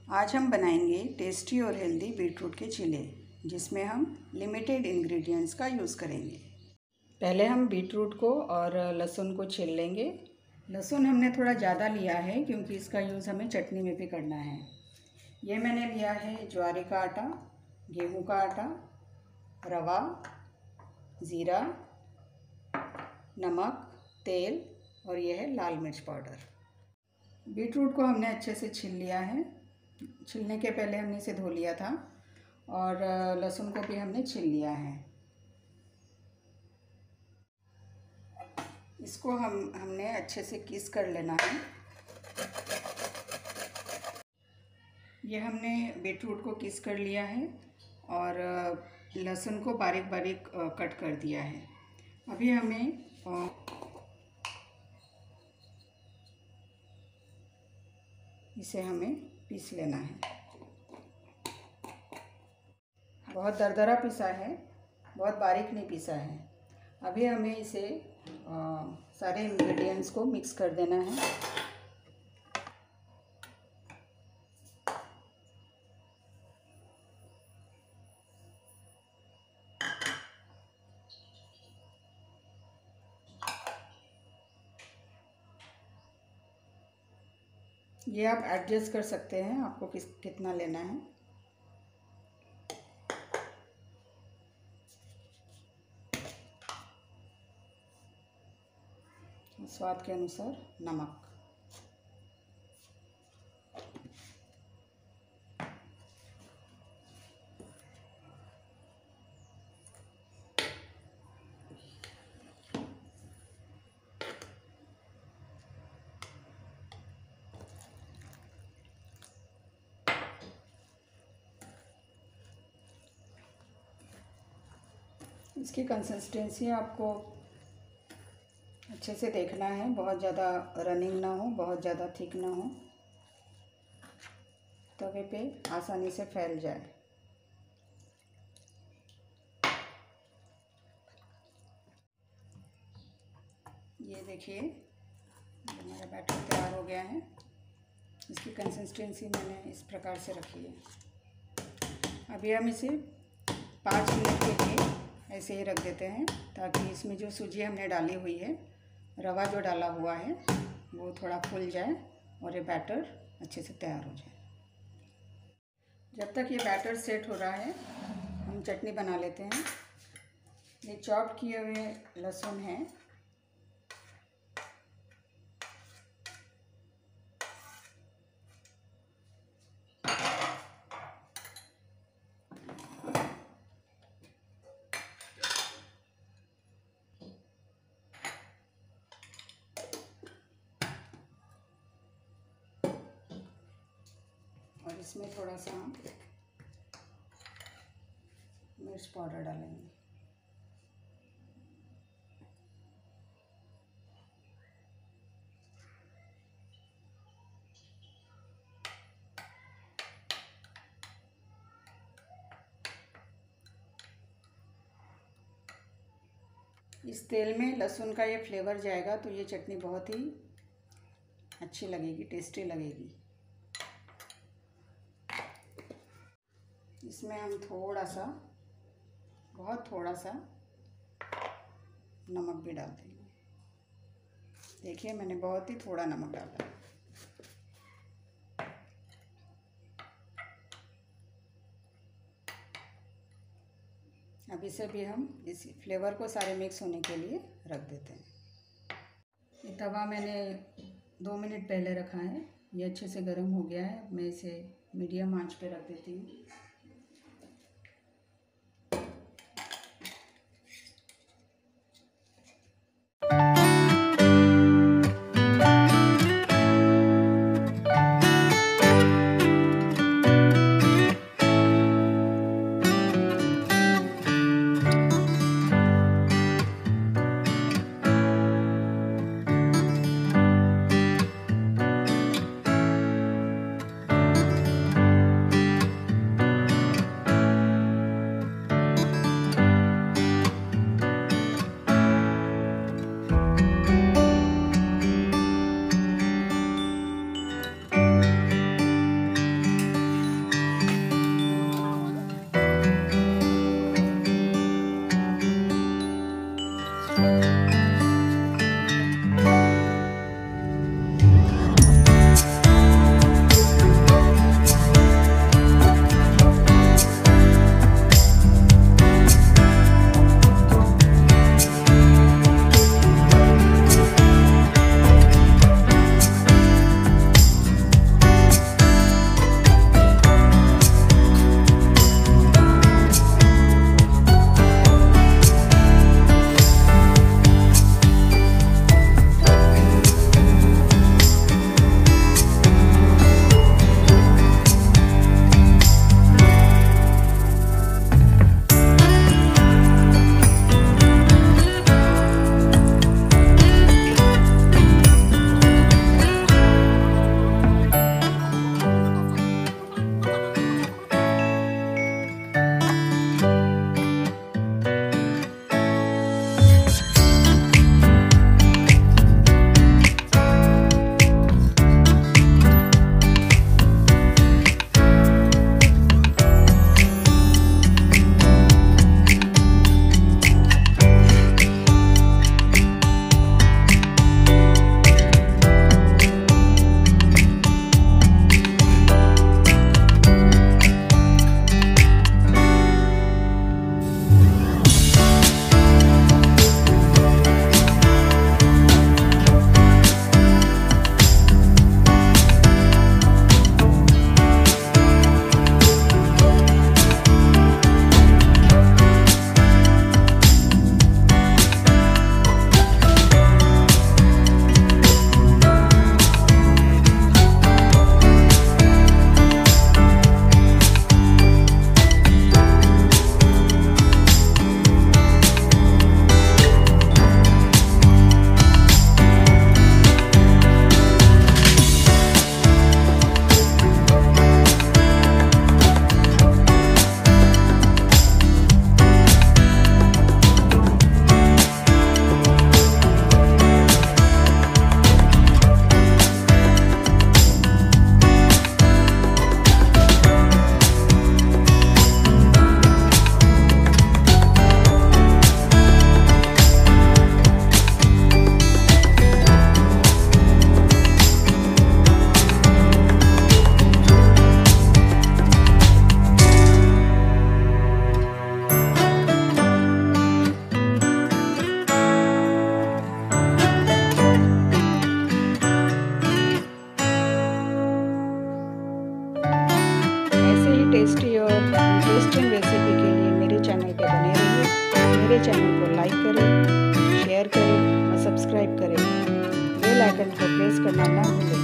आज हम बनाएंगे टेस्टी और हेल्दी बीटरूट के चीले, जिसमें हम लिमिटेड इंग्रेडिएंट्स का यूज़ करेंगे। पहले हम बीटरूट को और लहसुन को छील लेंगे। लहसुन हमने थोड़ा ज़्यादा लिया है क्योंकि इसका यूज़ हमें चटनी में भी करना है। ये मैंने लिया है ज्वारे का आटा, गेहूं का आटा, रवा, ज़ीरा, नमक, तेल और यह है लाल मिर्च पाउडर। बीटरूट को हमने अच्छे से छील लिया है। छीलने के पहले हमने इसे धो लिया था और लहसुन को भी हमने छील लिया है। इसको हमने अच्छे से किस कर लेना है। ये हमने बीटरूट को किस कर लिया है और लहसुन को बारीक बारीक कट कर दिया है। अभी हमें इसे हमें पीस लेना है। बहुत दरदरा पिसा है, बहुत बारीक नहीं पिसा है। अभी हमें इसे सारे इंग्रेडिएंट्स को मिक्स कर देना है। ये आप एडजस्ट कर सकते हैं, आपको कितना लेना है। स्वाद के अनुसार नमक। इसकी कंसिस्टेंसी आपको अच्छे से देखना है, बहुत ज़्यादा रनिंग ना हो, बहुत ज़्यादा थिक ना हो, तवे पे आसानी से फैल जाए। ये देखिए हमारा बैटर तैयार हो गया है। इसकी कंसिस्टेंसी मैंने इस प्रकार से रखी है। अभी हम इसे 5 मिनट के लिए ऐसे ही रख देते हैं ताकि इसमें जो सूजी हमने डाली हुई है, रवा जो डाला हुआ है, वो थोड़ा फूल जाए और ये बैटर अच्छे से तैयार हो जाए। जब तक ये बैटर सेट हो रहा है, हम चटनी बना लेते हैं। ये चॉप किए हुए लहसुन है, और इसमें थोड़ा सा हम मिर्च पाउडर डालेंगे। इस तेल में लहसुन का ये फ्लेवर जाएगा तो ये चटनी बहुत ही अच्छी लगेगी, टेस्टी लगेगी। इसमें हम थोड़ा सा, बहुत थोड़ा सा नमक भी डाल देंगे। देखिए मैंने बहुत ही थोड़ा नमक डाला है। अब इसे भी हम इस फ्लेवर को सारे मिक्स होने के लिए रख देते हैं। ये तवा मैंने 2 मिनट पहले रखा है, ये अच्छे से गर्म हो गया है। मैं इसे मीडियम आंच पे रख देती हूँ। टेस्टी और इंटरेस्टिंग रेसिपी के लिए मेरे चैनल पे बने रहिए। मेरे चैनल को लाइक करें, शेयर करें और सब्सक्राइब करें। बेल आइकन को प्रेस करना ना भूलें।